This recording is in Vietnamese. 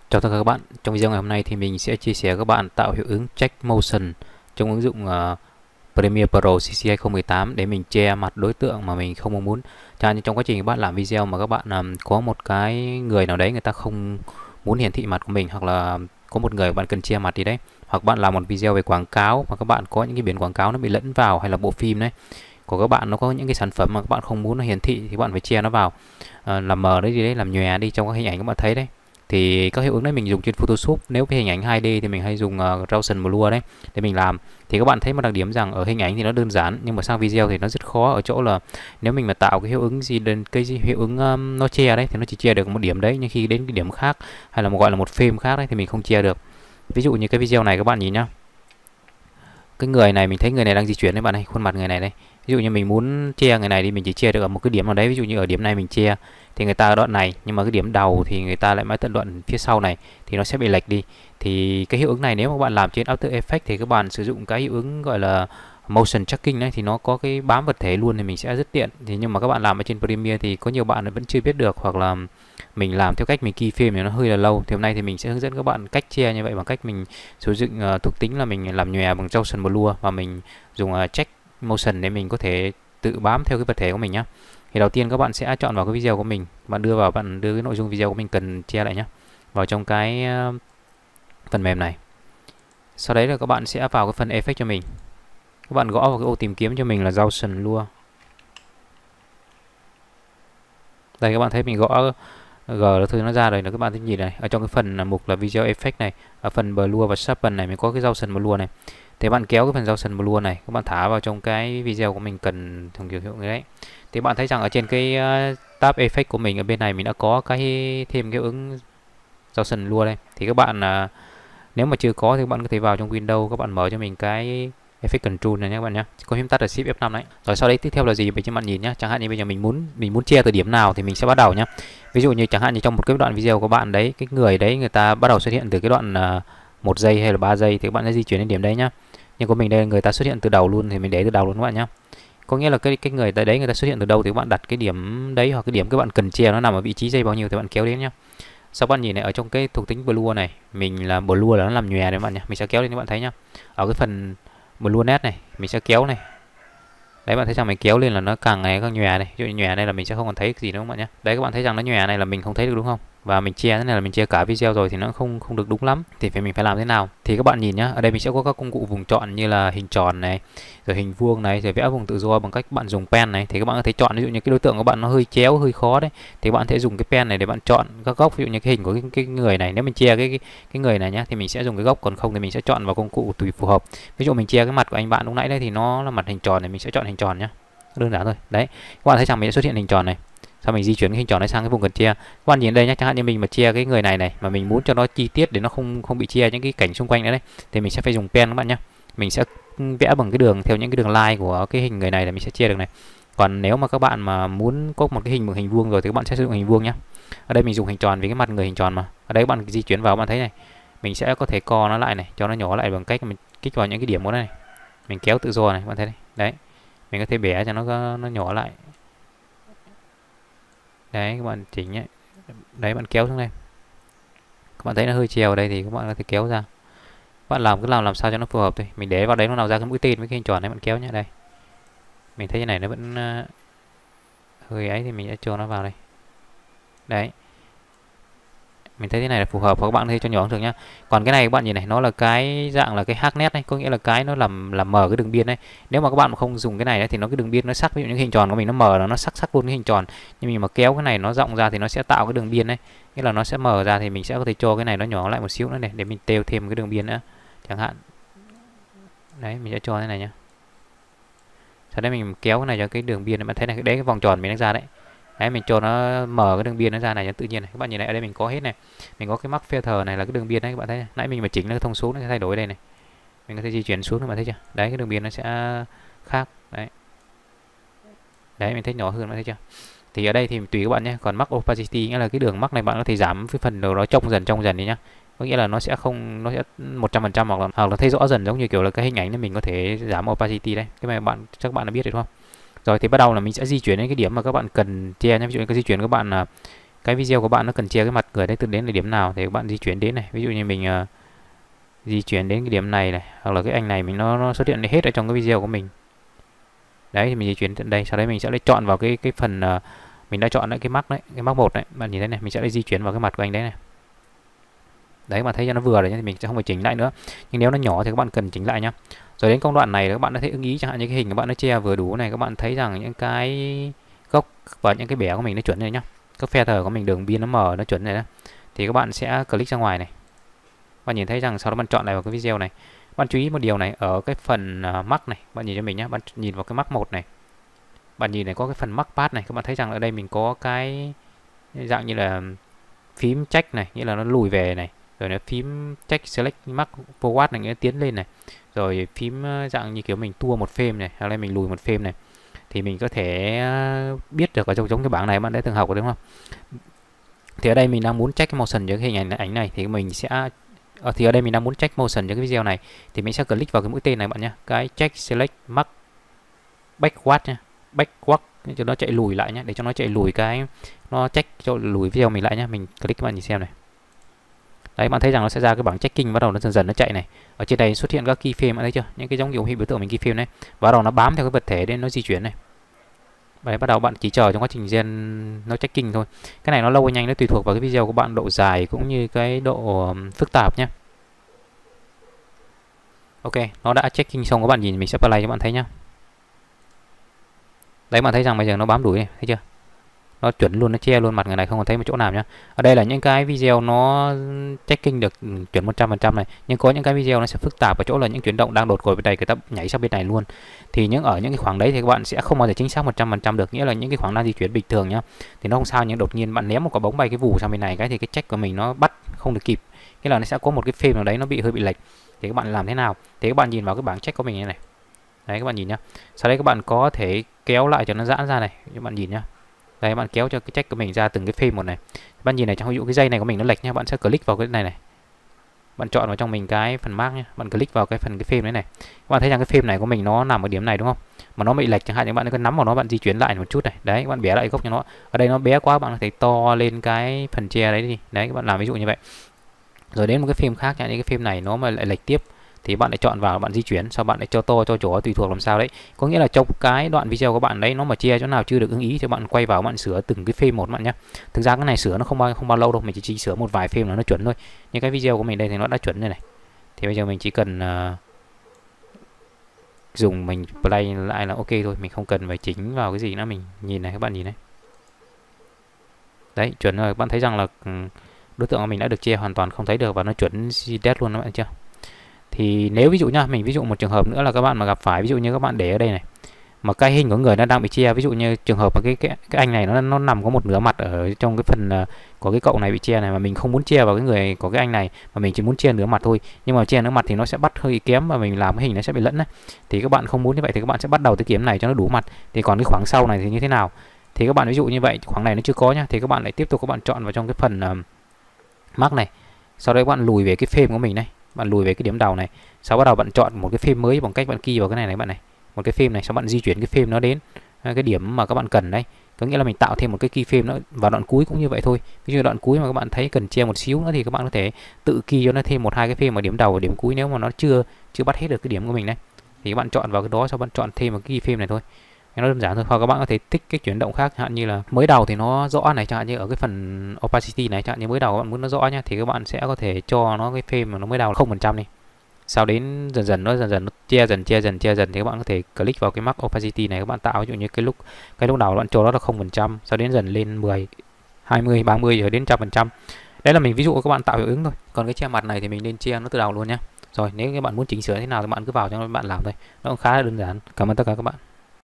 Chào tất cả các bạn. Trong video ngày hôm nay thì mình sẽ chia sẻ các bạn tạo hiệu ứng check motion trong ứng dụng Premiere Pro CC 2018 để mình che mặt đối tượng mà mình không mong muốn. Chẳng như trong quá trình các bạn làm video mà các bạn có một cái người nào đấy người ta không muốn hiển thị mặt của mình, hoặc là có một người bạn cần che mặt đi đấy, hoặc bạn làm một video về quảng cáo mà các bạn có những cái biển quảng cáo nó bị lẫn vào, hay là bộ phim đấy của các bạn nó có những cái sản phẩm mà các bạn không muốn nó hiển thị thì các bạn phải che nó vào, làm mờ đấy, gì đấy, làm nhòe đi trong các hình ảnh các bạn thấy đấy. Thì các hiệu ứng đấy mình dùng trên Photoshop. Nếu cái hình ảnh 2D thì mình hay dùng Gaussian Blur đấy để mình làm. Thì các bạn thấy một đặc điểm rằng ở hình ảnh thì nó đơn giản, nhưng mà sang video thì nó rất khó ở chỗ là nếu mình mà tạo cái hiệu ứng gì đến cái hiệu ứng nó che đấy thì nó chỉ che được một điểm đấy, nhưng khi đến cái điểm khác hay là gọi là một frame khác đấy thì mình không che được. Ví dụ như cái video này các bạn nhìn nhá, cái người này mình thấy người này đang di chuyển đấy bạn này, khuôn mặt người này đây. Ví dụ như mình muốn che người này đi, mình chỉ che được ở một cái điểm nào đấy, ví dụ như ở điểm này mình che thì người ta ở đoạn này, nhưng mà cái điểm đầu thì người ta lại mãi tận đoạn phía sau này thì nó sẽ bị lệch đi. Thì cái hiệu ứng này nếu mà các bạn làm trên After Effects thì các bạn sử dụng cái hiệu ứng gọi là motion tracking đấy, thì nó có cái bám vật thể luôn thì mình sẽ rất tiện. Thì nhưng mà các bạn làm ở trên Premiere thì có nhiều bạn vẫn chưa biết được, hoặc là mình làm theo cách mình keyframe thì nó hơi là lâu. Thì hôm nay thì mình sẽ hướng dẫn các bạn cách che như vậy bằng cách mình sử dụng thuộc tính là mình làm nhòe bằng Gaussian Blur, và mình dùng check motion để mình có thể tự bám theo cái vật thể của mình nhé. Thì đầu tiên các bạn sẽ chọn vào cái video của mình, bạn đưa cái nội dung video của mình cần che lại nhé, vào trong cái phần mềm này. Sau đấy là các bạn sẽ vào cái phần effect cho mình, các bạn gõ vào cái ô tìm kiếm cho mình là Gaussian Blur. Đây các bạn thấy mình gõ G là thứ nó ra rồi, là các bạn thấy nhìn này, ở trong cái phần mục là video effect này, ở phần blur và sharpen này mình có cái Gaussian Blur này. Thì bạn kéo cái phần Gaussian Blur này, các bạn thả vào trong cái video của mình cần thường kiểu như đấy. Thì bạn thấy rằng ở trên cái tab effect của mình ở bên này mình đã có thêm cái ứng Gaussian Blur đây. Thì các bạn nếu mà chưa có thì các bạn có thể vào trong Windows, các bạn mở cho mình cái Effect Control này nhé các bạn nhé, có phím tắt là Shift F5 đấy. Rồi sau đấy tiếp theo là gì để cho bạn nhìn nhé. Chẳng hạn như bây giờ mình muốn chia từ điểm nào thì mình sẽ bắt đầu nhé. Ví dụ như chẳng hạn như trong một cái đoạn video của bạn đấy, cái người đấy người ta bắt đầu xuất hiện từ cái đoạn 1 giây hay là 3 giây thì các bạn sẽ di chuyển đến điểm đấy nhá. Nhưng của mình đây người ta xuất hiện từ đầu luôn thì mình để từ đầu luôn các bạn nhé. Có nghĩa là cái người đấy người ta xuất hiện từ đâu thì các bạn đặt cái điểm đấy, hoặc cái điểm các bạn cần chia nó nằm ở vị trí giây bao nhiêu thì bạn kéo đến nhá. Sau bạn nhìn này, ở trong cái thuộc tính blur này, mình là blur là nó làm nhòe đấy các bạn nhé. Mình sẽ kéo lên các bạn thấy nhá. Ở cái phần blur net này mình sẽ kéo này. Đấy bạn thấy rằng mình kéo lên là nó càng ngày càng nhòe này. Ví dụ như nhòe đây là mình sẽ không còn thấy cái gì nữa các bạn nhé. Đấy các bạn thấy rằng nó nhòe này là mình không thấy được đúng không? Và mình che thế này là mình che cả video rồi thì nó không được đúng lắm. Thì mình phải làm thế nào? Thì các bạn nhìn nhá, ở đây mình sẽ có các công cụ vùng chọn như là hình tròn này, rồi hình vuông này, rồi vẽ vùng tự do bằng cách bạn dùng pen này. Thì các bạn có thể chọn, ví dụ như cái đối tượng của bạn nó hơi chéo, hơi khó đấy, thì bạn sẽ dùng cái pen này để bạn chọn các góc. Ví dụ như cái hình của cái người này, nếu mình che cái người này nhá thì mình sẽ dùng cái góc, còn không thì mình sẽ chọn vào công cụ tùy phù hợp. Ví dụ mình che cái mặt của anh bạn lúc nãy đấy thì nó là mặt hình tròn này, mình sẽ chọn hình tròn nhá. Đơn giản thôi. Đấy. Các bạn thấy rằng mình sẽ xuất hiện hình tròn này. Sau mình di chuyển cái hình tròn này sang cái vùng cần che. Các bạn nhìn đây nhé, chẳng hạn như mình mà che cái người này này mà mình muốn cho nó chi tiết để nó không bị che những cái cảnh xung quanh nữa đấy, thì mình sẽ phải dùng pen các bạn nhé. Mình sẽ vẽ bằng cái đường theo những cái đường line của cái hình người này là mình sẽ che được này. Còn nếu mà các bạn mà muốn có một cái hình vuông rồi thì các bạn sẽ sử dụng hình vuông nhé. Ở đây mình dùng hình tròn vì cái mặt người hình tròn mà. Ở đây các bạn di chuyển vào, các bạn thấy này, mình sẽ có thể co nó lại này, cho nó nhỏ lại bằng cách mình kích vào những cái điểm của nó này. Mình kéo tự do này, các bạn thấy này. Đấy. Mình có thể bẻ cho nó nhỏ lại. Đấy các bạn chỉnh ấy. Đấy bạn kéo xuống đây. Các bạn thấy nó hơi trèo ở đây thì các bạn có thể kéo ra. Các bạn cứ làm sao cho nó phù hợp thôi. Mình để vào đấy nó nào ra cái mũi tên với cái hình tròn đấy, bạn kéo nhé. Đây. Mình thấy như này nó vẫn hơi ấy thì mình sẽ cho nó vào đây. Đấy. Mình thấy thế này là phù hợp, và các bạn có thể cho nhỏ thường nhá. Còn cái này các bạn nhìn này, nó là cái dạng là cái hacknet này, có nghĩa là cái nó làm mờ cái đường biên đấy. Nếu mà các bạn không dùng cái này thì nó cái đường biên nó sắc, ví dụ những hình tròn của mình nó mờ là nó sắc luôn cái hình tròn. Nhưng mình mà kéo cái này nó rộng ra thì nó sẽ tạo cái đường biên đấy, nghĩa là nó sẽ mờ ra, thì mình sẽ có thể cho cái này nó nhỏ lại một xíu nữa này để mình têu thêm cái đường biên nữa chẳng hạn. Đấy, mình sẽ cho thế này nhá. Sau đấy mình kéo cái này cho cái đường biên này, bạn thấy này, đấy cái vòng tròn mình đang ra đấy. Đấy, mình cho nó mở cái đường biên nó ra này cho tự nhiên này. Các bạn nhìn này, ở đây mình có hết này. Mình có cái mắc filter này là cái đường biên đấy, các bạn thấy. Nãy mình mà chỉnh nó thông số nó sẽ thay đổi đây này. Mình có thể di chuyển xuống, các bạn thấy chưa? Đấy, cái đường biên nó sẽ khác. Đấy. Đấy, mình thấy nhỏ hơn, bạn thấy chưa? Thì ở đây thì tùy các bạn nhé. Còn mắc opacity nghĩa là cái đường mắc này bạn có thể giảm cái phần đầu nó trông dần đi nhá. Có nghĩa là nó sẽ 100% hoặc là thấy rõ dần, giống như kiểu là cái hình ảnh này mình có thể giảm opacity đây. Cái này chắc bạn đã biết rồi đúng không? Rồi thì bắt đầu là mình sẽ di chuyển đến cái điểm mà các bạn cần che nhé. Ví dụ như cái di chuyển các bạn là cái video của bạn nó cần che cái mặt người đấy từ đến là điểm nào thì các bạn di chuyển đến này. Ví dụ như mình di chuyển đến cái điểm này này, hoặc là cái anh này mình nó xuất hiện hết ở trong cái video của mình. Đấy thì mình di chuyển tận đây, sau đấy mình sẽ lấy chọn vào cái phần mình đã chọn lại cái mắc đấy, cái mắc 1 đấy, bạn nhìn thấy này, mình sẽ lấy di chuyển vào cái mặt của anh đấy này. Đấy mà thấy cho nó vừa rồi nhé, thì mình sẽ không phải chỉnh lại nữa. Nhưng nếu nó nhỏ thì các bạn cần chỉnh lại nhá. Rồi đến công đoạn này các bạn đã thấy ưng ý, chẳng hạn như cái hình các bạn nó che vừa đủ này, các bạn thấy rằng những cái góc và những cái bẻ của mình nó chuẩn này nhá. Các phe thờ của mình đường biên nó mờ nó chuẩn này đó. Thì các bạn sẽ click ra ngoài này. Bạn nhìn thấy rằng sau đó bạn chọn lại vào cái video này. Bạn chú ý một điều này, ở cái phần mắc này, bạn nhìn cho mình nhé, bạn nhìn vào cái mắc 1 này. Bạn nhìn này có cái phần mắc path này, các bạn thấy rằng ở đây mình có cái dạng như là phím check này, nghĩa là nó lùi về này. Rồi nó phím check select mark forward này, nghĩa là tiến lên này. Rồi phím dạng như kiểu mình tua một frame này, hay là mình lùi một frame này. Thì mình có thể biết được ở trong cái bảng này, bạn đã từng học rồi đúng không? Thì ở đây mình đang muốn check motion cho cái hình ảnh này thì mình sẽ thì ở đây mình đang muốn check motion cho cái video này thì mình sẽ click vào cái mũi tên này bạn nhé, cái check select mark backward nhé, backward cho nó chạy lùi lại nhé, để cho nó chạy lùi cái nó check cho lùi video mình lại nhé. Mình click các bạn nhìn xem này. Đấy, bạn thấy rằng nó sẽ ra cái bảng checking, bắt đầu nó dần dần nó chạy này. Ở trên đây xuất hiện các keyframe, bạn thấy chưa? Những cái giống kiểu biểu tượng mình keyframe đấy. Và bắt đầu nó bám theo cái vật thể để nó di chuyển này. Đấy, bắt đầu bạn chỉ chờ trong quá trình gen nó checking thôi. Cái này nó lâu hay nhanh nó tùy thuộc vào cái video của bạn, độ dài cũng như cái độ phức tạp nhé. Ok, nó đã checking xong, các bạn nhìn mình sẽ play cho bạn thấy nhá. Đấy, bạn thấy rằng bây giờ nó bám đuổi này, thấy chưa? Nó chuẩn luôn, nó che luôn mặt người này, không còn thấy một chỗ nào nhá. Ở đây là những cái video nó checking được chuẩn 100% này, nhưng có những cái video nó sẽ phức tạp ở chỗ là những chuyển động đang đột ngột bên đây, người ta nhảy sang bên này luôn. Thì ở những cái khoảng đấy thì các bạn sẽ không bao giờ chính xác 100% được, nghĩa là những cái khoảng đang di chuyển bình thường nhá thì nó không sao, nhưng đột nhiên bạn ném một quả bóng bay cái vù sang bên này cái thì cái check của mình nó bắt không được kịp, nghĩa là nó sẽ có một cái frame nào đấy nó hơi bị lệch. Thì các bạn làm thế nào? Thì các bạn nhìn vào cái bảng check của mình như này. Đấy, các bạn nhìn nhá. Sau đấy các bạn có thể kéo lại cho nó giãn ra này, các bạn nhìn nhá. Đây, bạn kéo cho cái check của mình ra từng cái frame một này. Bạn nhìn này, trong ví dụ cái dây này của mình nó lệch nha, bạn sẽ click vào cái này này. Bạn chọn vào trong mình cái phần mark nhé, bạn click vào cái phần cái frame đấy này. Các bạn thấy rằng cái frame này của mình nó nằm ở điểm này đúng không? Mà nó bị lệch chẳng hạn, những bạn cứ nắm vào nó, bạn di chuyển lại một chút này. Đấy, các bạn bé lại góc cho nó. Ở đây nó bé quá, bạn có thể to lên cái phần che đấy đi. Đấy, các bạn làm ví dụ như vậy. Rồi đến một cái frame khác, những cái frame này nó mà lại lệch tiếp thì bạn lại chọn vào, bạn di chuyển, sau bạn lại cho to cho chỗ tùy thuộc làm sao đấy. Có nghĩa là trong cái đoạn video của bạn đấy nó mà che chỗ nào chưa được ưng ý thì bạn quay vào, bạn sửa từng cái frame một bạn nhé. Thực ra cái này sửa nó không bao lâu đâu, mình chỉ sửa một vài frame là nó chuẩn thôi. Nhưng cái video của mình đây thì nó đã chuẩn rồi này. Thì bây giờ mình chỉ cần dùng mình play lại là ok thôi, mình không cần phải chỉnh vào cái gì nữa. Mình nhìn này, các bạn nhìn này. Đấy, chuẩn rồi. Bạn thấy rằng là đối tượng của mình đã được che hoàn toàn không thấy được và nó chuẩn ZD luôn các bạn chưa? Thì nếu ví dụ nhá, mình ví dụ một trường hợp nữa là các bạn mà gặp phải, ví dụ như các bạn để ở đây này mà cái hình của người nó đang bị che, ví dụ như trường hợp mà cái anh này nó nằm có một nửa mặt ở trong cái phần của cái cậu này bị che này, mà mình không muốn che vào cái người của cái anh này mà mình chỉ muốn che nửa mặt thôi, nhưng mà che nửa mặt thì nó sẽ bắt hơi kém và mình làm cái hình nó sẽ bị lẫn đấy. Thì các bạn không muốn như vậy thì các bạn sẽ bắt đầu từ kiếm này cho nó đủ mặt. Thì còn cái khoảng sau này thì như thế nào? Thì các bạn ví dụ như vậy, khoảng này nó chưa có nhá, thì các bạn lại tiếp tục các bạn chọn vào trong cái phần mark này. Sau đấy các bạn lùi về cái frame của mình này, bạn lùi về cái điểm đầu này. Sau bắt đầu bạn chọn một cái frame mới bằng cách bạn key vào cái này này bạn này, một cái frame này, sau bạn di chuyển cái frame nó đến cái điểm mà các bạn cần đấy. Có nghĩa là mình tạo thêm một cái keyframe nữa vào đoạn cuối cũng như vậy thôi. Ví dụ đoạn cuối mà các bạn thấy cần che một xíu nữa thì các bạn có thể tự key cho nó thêm một hai cái frame ở điểm đầu và điểm cuối nếu mà nó chưa bắt hết được cái điểm của mình đấy. Thì các bạn chọn vào cái đó, sau bạn chọn thêm một cái keyframe này thôi. Nó đơn giản thôi. Hoặc các bạn có thể tích cái chuyển động khác, chẳng hạn như là mới đầu thì nó rõ này, chẳng hạn như ở cái phần opacity này, chẳng hạn như mới đầu các bạn muốn nó rõ nhá, thì các bạn sẽ có thể cho nó cái frame mà nó mới đầu 0% đi. Sau đến dần dần nó che dần thì các bạn có thể click vào cái mark opacity này, các bạn tạo ví dụ như cái lúc đầu bạn cho nó là 0%, sau đến dần lên 10, 20, 30 rồi đến 100%. Đấy là mình ví dụ các bạn tạo hiệu ứng thôi. Còn cái che mặt này thì mình nên che nó từ đầu luôn nhá. Rồi nếu các bạn muốn chỉnh sửa thế nào thì bạn cứ vào cho bạn làm thôi. Nó cũng khá là đơn giản. Cảm ơn tất cả các bạn.